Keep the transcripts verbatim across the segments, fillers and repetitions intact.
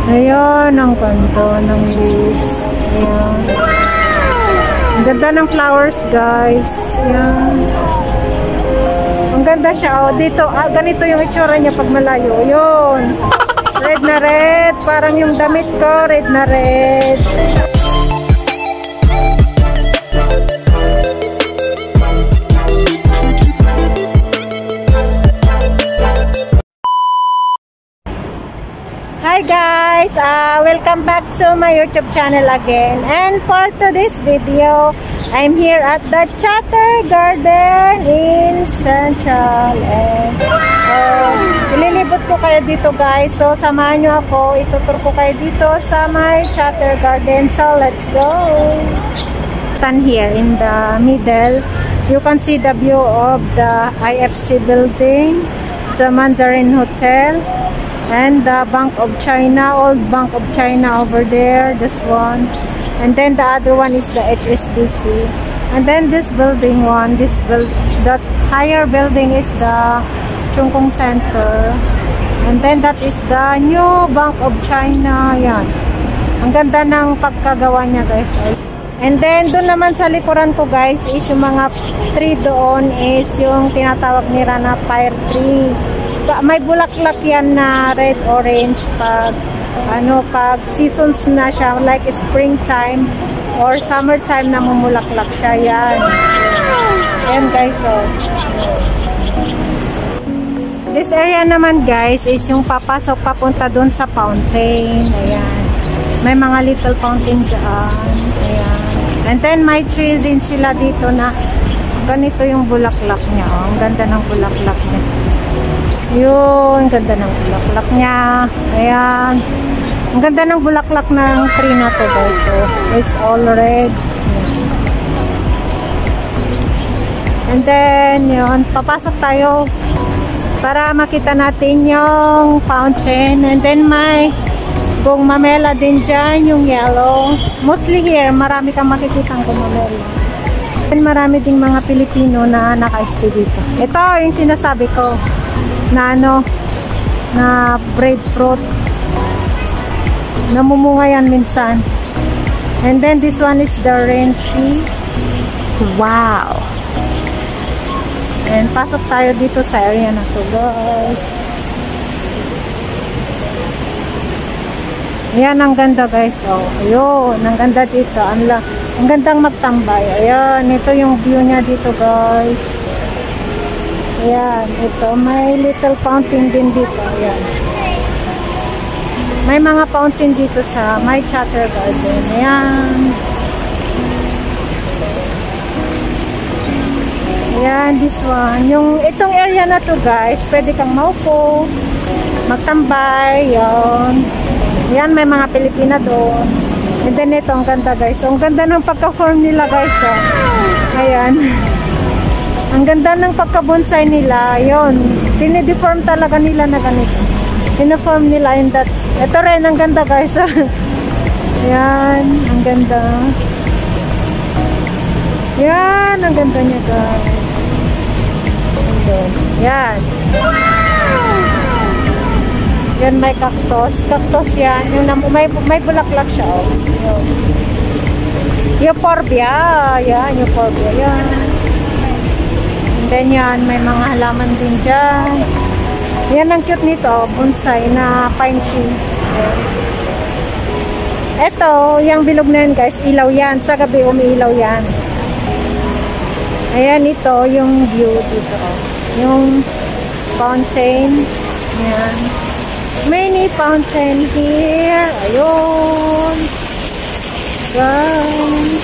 Ayan, ang ganda ng leaves. Ayan. Ang ganda ng flowers, guys. Ayan. Ang ganda siya. Oh, dito, ah, ganito yung itsura niya pag malayo. Yun. Red na red. Parang yung damit ko, red na red. Hi guys! Uh, welcome back to my YouTube channel again. And for today's video, I'm here at the Chatter Garden in Central. And uh, ililibot ko kayo dito guys. So samahan nyo ako. Itutur ko kayo dito sa my Chatter Garden. So let's go! Stand here in the middle. You can see the view of the I F C building, the Mandarin Hotel, and the Bank of China, old Bank of China over there, this one. And then the other one is the H S B C. And then this building one, this build, that higher building is the Chung Kung Center. And then that is the new Bank of China. Yan. Ang ganda ng pagkagawa niya guys. And then doon naman sa likuran ko guys is yung mga tree doon is yung tinatawag nila na fire tree. May bulaklak yan na red orange pag ano pag seasons na siya, like springtime or summertime na mumulaklak siya. Yan. Ayan guys, oh. This area naman guys is yung papasok papunta dun sa fountain. Ayan. May mga little fountain dyan. Ayan. And then may tree din sila dito na ganito yung bulaklak niya. Oh. Ang ganda ng bulaklak niya. Yun, ganda ng bulaklak niya. Ayan. Ang ganda ng bulaklak ng tree na to guys. So, it's all red. And then, yun, papasok tayo para makita natin yung fountain. And then, may gumamela din dyan, yung yellow. Mostly here, marami kang makikitang gumamela. And marami ding mga Pilipino na naka-stay dito. Ito yung sinasabi ko na ano, na breadfruit. Namumunga yan minsan. And then this one is the rain tree. Wow! And pasok tayo dito sa area na to guys. Ayan, ang ganda guys. Oh, ayun, ang ganda dito. Ang, ang gandang magtambay. Ayan, ito yung view niya dito guys. Ayan, ito. May little fountain din dito. Ayan. May mga fountain dito sa my Chatter Garden. Ayan. Ayan, this one. Yung itong area na to guys, pwede kang maupo, magtambay. Ayan. Ayan, may mga Pilipina doon. And then ito, ang ganda guys. So, ang ganda ng pagka-form nila guys. Oh. Ayan. Ang ganda ng pagka-bonsai nila. Yun. Tinideform talaga nila na ganito. Tiniform nila in that. Ito rin, ang ganda guys. Ayan. Ang ganda. Yan. Ang ganda niya guys. Yan. Yan, may cactus. Cactus yan. Yung may, may bulaklak siya. Oh. Yun. Euphorbia. Yan. Euphorbia. Yan. Then yan, may mga halaman din dyan. Yan ang cute nito, bonsai na pine tree. Ito, yung bilog na yan guys, ilaw yan. Sa gabi umiilaw yan. Ayan, ito yung view dito. Yung fountain. Ayan. Many fountain here. Ayun. Guys.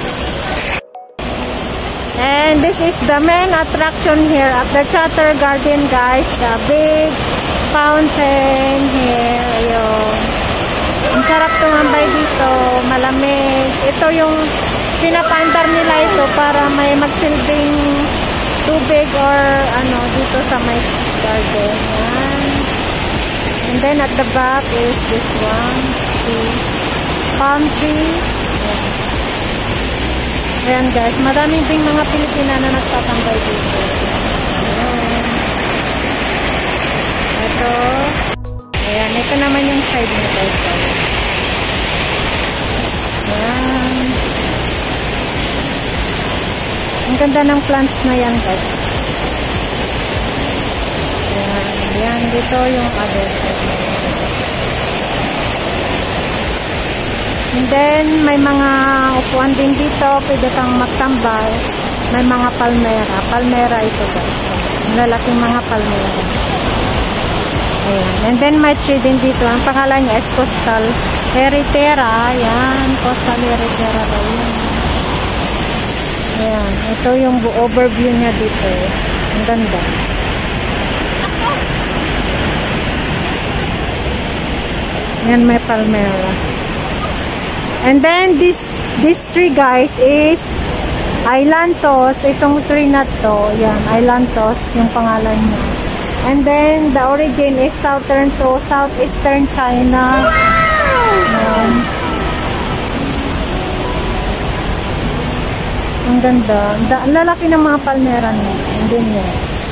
And this is the main attraction here at the Chatter Garden guys. The big fountain here. Ayun. Ang sarap tumambay dito. Malamig. Ito yung pinapandar nila ito para may magsilbing tubig or ano dito sa my garden. Yan. And then at the back is this one. See? Palm tree. Ayan guys, maraming ding mga Pilipina na nagtatambay dito. Ayan. Ito. Ayan, ito naman yung side niya guys. Ayan. Ang ganda ng plants na yan guys. Ayan, ayan dito yung other side. And then, may mga upuan din dito. Pwede kang magtambal. May mga palmera. Palmera ito guys. Lalaking mga palmera. Ayan. And then, may tree din dito. Ang pangalan niya is Coastal Heritera. Ayan. Coastal Heritera daw yan. Ayan. Ito yung overview niya dito. Ang ganda. Ayan, may palmera. And then, this this tree guys is Ailanthus. Itong tree na to, yan, Ailanthus yung pangalan niya. And then, the origin is southern to southeastern China. Wow! Ang ganda. Ang lalaki ng mga palmera niya. And then, yan.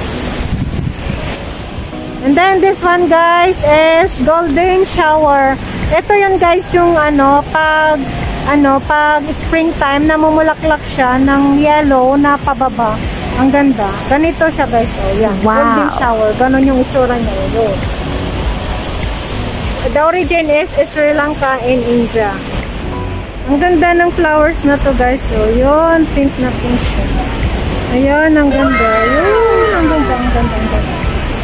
And then, this one guys is golden shower. Ito yun guys yung ano, pag ano, pag springtime namumulaklak siya ng yellow na pababa. Ang ganda. Ganito siya guys. Oh, yan. Wow. Golden shower. Ganon yung itsura niya. Oh. The origin is Sri Lanka in India. Ang ganda ng flowers na to guys. Oh, yun. Pink na pink siya. Ayan, ang ganda. Yun, ang ganda, ang ganda, ang ganda.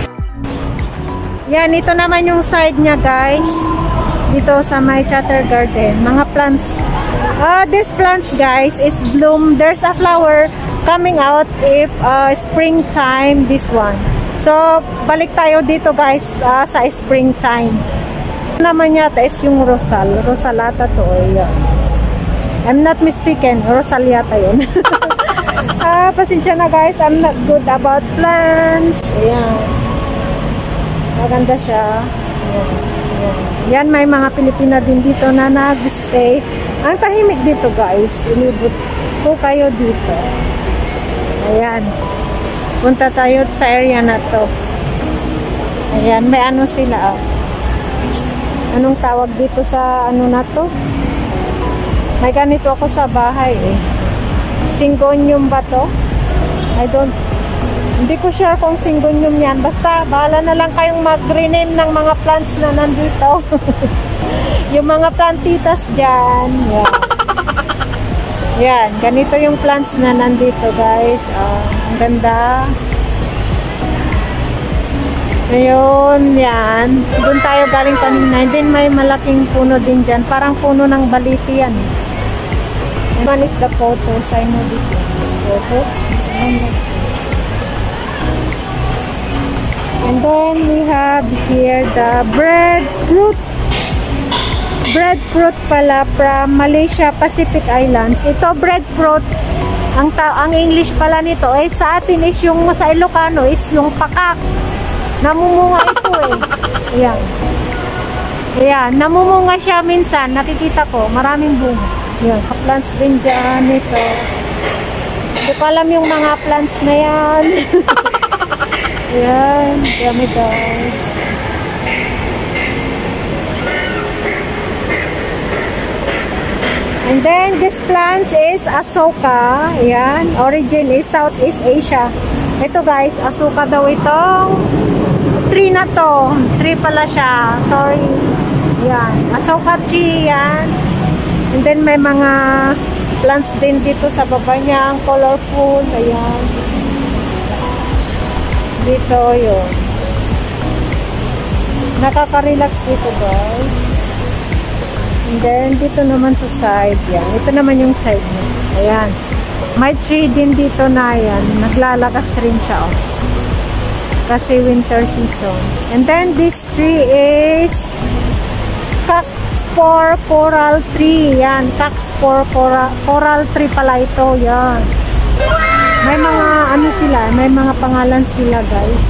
Yan, ito naman yung side niya guys. Dito sa my Chatter Garden. Mga plants. Uh, these plants guys is bloom. There's a flower coming out if uh, springtime, this one. So, balik tayo dito guys uh, sa springtime. Ito naman yata is yung rosal. Rosalata to. Ayan. I'm not mistaken. Rosal yata yun. Ah, pasensya na guys. I'm not good about plants. Ayan. Maganda siya. Ayan. Ayan. Yan, may mga Pilipina din dito na nag-stay. Ang tahimik dito guys. Inibot po kayo dito. Ayan. Punta tayo sa area na to. Ayan, may ano sila. Oh. Anong tawag dito sa ano na to? May ganito ako sa bahay eh. Syngonium ba to? I don't Hindi ko sure kung syngonium yan. Basta, bahala na lang kayong mag-rename ng mga plants na nandito. Yung mga plantitas dyan. Yan. Yan. Ganito yung plants na nandito, guys. Uh, ang ganda. Ngayon, yan. Doon tayo galing kanina. And then, may malaking puno din dyan. Parang puno ng baliti yan. And one is the photos. I know this photos. And then we have here the breadfruit. Breadfruit pala from Malaysia, Pacific Islands. Ito breadfruit. Ang ta ang English pala nito eh sa atin is yung sa Ilocano is yung pakak. Namumunga ito eh. Ayan. Ayan, namumunga siya minsan. Nakikita ko, maraming bunga. Ayan, plants din dyan ito. Hindi ko alam yung mga plants na yan. Ayan, dami guys. And then this plant is Asoka. Ayan, origin is Southeast Asia. Ito guys, Asoka daw itong tree na to. Tree pala siya. Sorry. Ayan, Asoka tree yan. And then may mga plants din dito sa baba niya. Ang colorful. Ayan. Dito yun. Nakaka-relax dito guys. And then dito naman sa side yan. Ito naman yung side niya. Ayan. May tree din dito na yan. Naglalakas rin siya oh. Kasi winter season. And then this tree is Cockspur coral tree. Yan. Cockspur coral, coral tree pala ito. Yan. May mga ano sila, may mga pangalan sila guys.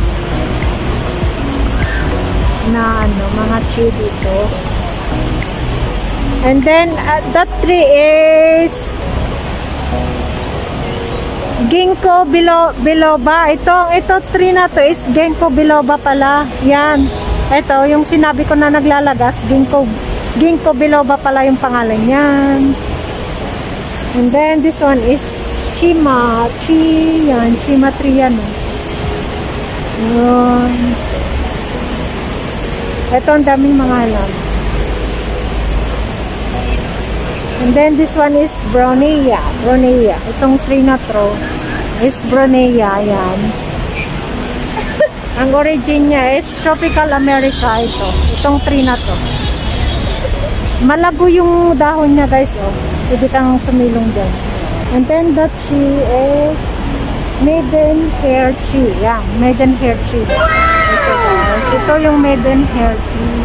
Na ano, mga tree dito. And then uh, that tree is Ginkgo bilo, biloba. Ito, ito tree na to is Ginkgo biloba pala. Yan. Ito, yung sinabi ko na naglalagas, ginkgo, ginkgo biloba pala yung pangalan yan. And then, this one is Chima, Chi, yan, Chima tree yan. Yun. Ito, ang daming mga alam. And then, this one is Brownea, Brownea. Itong tree na to is Brownea, yan. Ang origin niya is Tropical America ito. Itong tree na to. Malabo yung dahon niya guys. Oh. Pwede kang sumilong dyan. And then the tree is maiden hair tree. Yan. Maiden hair tree. Ito guys. Ito yung maiden hair tree.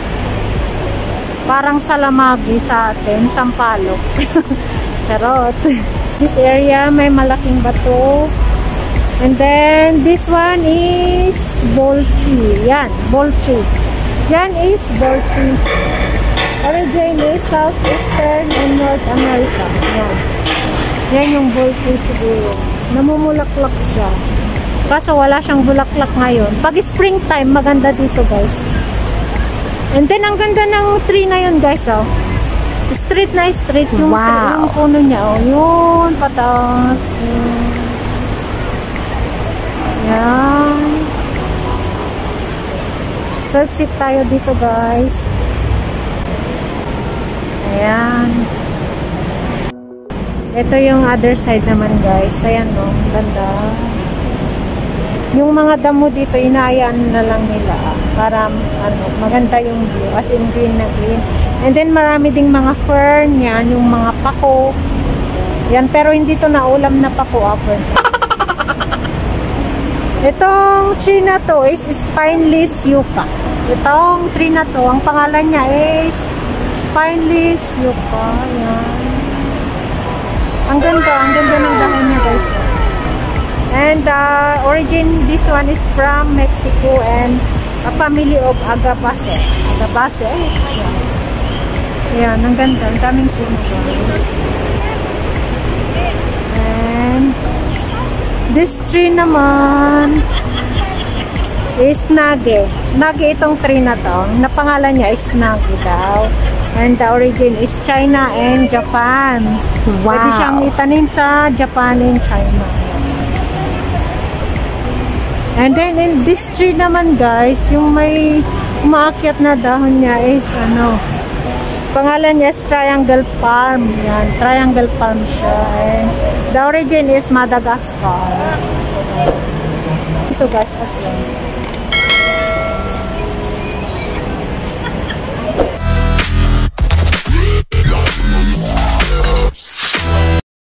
Parang salamagi sa atin. Sampalok. Charot. This area may malaking bato. And then, this one is ball tree. Yan, ball tree. Yan is ball tree. Origin is Southeastern and North America. Yan. Yan yung ball tree siguro. Namumulaklak siya. Kaso wala siyang bulaklak ngayon. Pag springtime, maganda dito guys. And then, ang ganda ng tree na yun guys. Oh. Street na street. Yung, wow. Yung puno niya. Oh. Yun, patas. Yun. Yan. So, exit tayo dito guys. Ayan. Ito yung other side naman guys. Ayan no, ganda. Yung mga damo dito, inayaan na lang nila. Para ano, maganda yung view. As in green na green. And then marami ding mga fern. Yan, yung mga pako. Yan, pero hindi to na ulam na pako. Ah, itong tree na to is spineless yucca. Itong tree na to, ang pangalan niya is spineless yucca. Yan. Ang ganda, ang ganda ng dahon niya guys. And uh, origin, this one is from Mexico and a family of Agabaceae. Agabaceae. Yan. Yan, ang ganda. Ang daming puno guys. And this tree naman is Nage. Nage itong tree na to. Napangalan niya is Nage daw. And the origin is China and Japan. Wow. Pwede siyang itanim sa Japan and China. And then in this tree naman guys, yung may umaakyat na dahon niya is ano, pangalan niya is Triangle Palm. Yan, Triangle Palm siya. And the origin is Madagascar. Ito guys, as well.